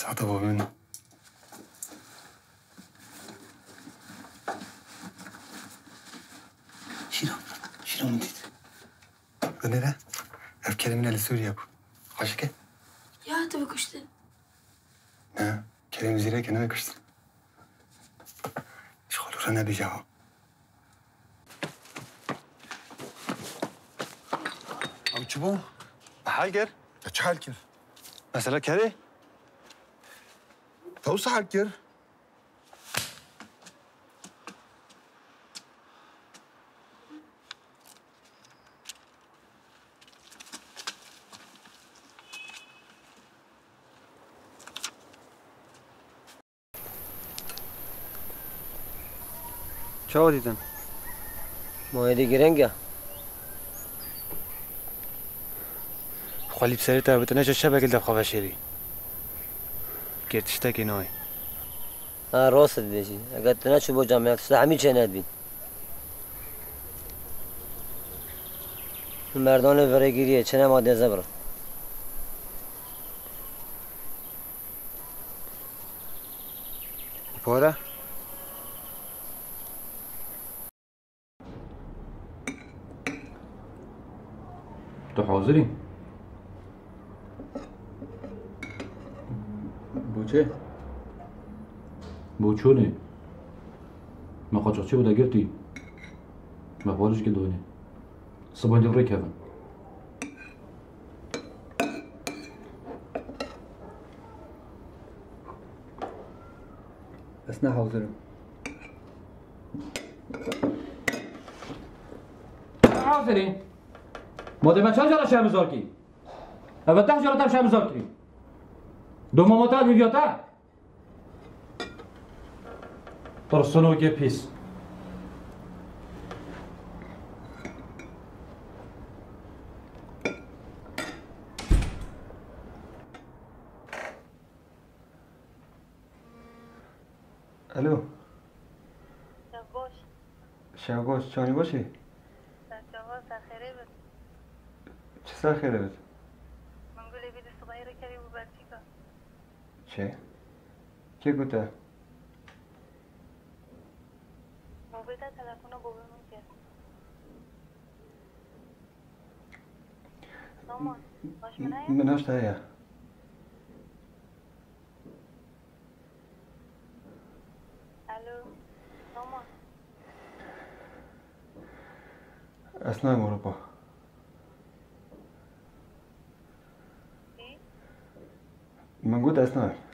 ساعتها بابا منه شنو مديت؟ قلنا لا أفكر من سوريا أبو عشكة يا تبي كشتن؟ نه كريم زيرة كنا كشتن شغل رنا بيجاوا أم تشبو؟ حالكر؟ تشحالكر؟ مثلا كري؟ توصل حالكر؟ چه دیدن؟ مایدی گرنگه خالی بسری تابت نشد شبکه دب خواه شیری گرتشتا که نای راست دیدی اگر تنها چه با جامعه اکسده همین چه ندبین مردان ورگیریه چه نماده زبر پاره؟ تو حاضری؟ بو چه؟ بو چونه؟ ما قاچاقچی بوده گرتی؟ ما بارش که دونه صبح دوره کردم بس نه حاضرم حاضرین؟ ماده من چند جالا شرمزار کی؟ اول 10 جالا تم شرمزار کی؟ دو ماماتا میبیاتا؟ ترسونو که پیس الو شباش شباش چانی باشی؟ شباش خیره بود چه سر خیره بود؟ من گوله بیده صغیر کردی و بلچیکا چه؟ که گوته؟ موبیده تلفن بابا من کرد سامان باش منایه؟ مناش تایه الو سامان اصلا مربا چی؟ من قلت اصلا